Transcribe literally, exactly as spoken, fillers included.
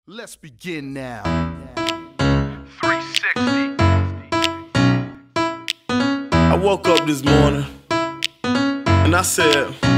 Let's begin now. three sixty. I woke up this morning and I said,